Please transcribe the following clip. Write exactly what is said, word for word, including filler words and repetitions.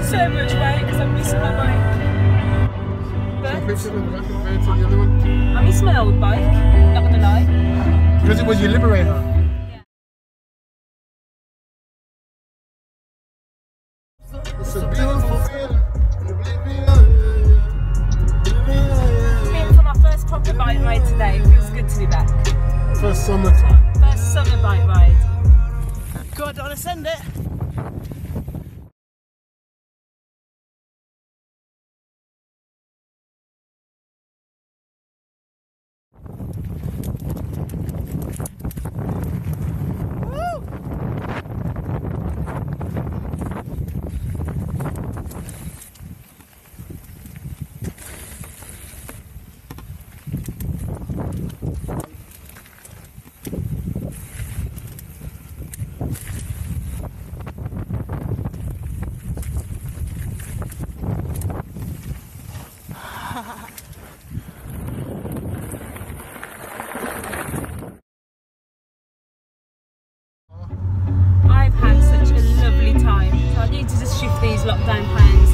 so much weight because I'm missing my bike. But I miss my old bike, not gonna lie. Because it was your liberator. Yeah. It's a beautiful feeling. Been for my first proper bike ride today. It feels good to be back. First summertime. First summer bike ride. God, don't want to send it. I've had such a lovely time, so I need to just shift these lockdown plans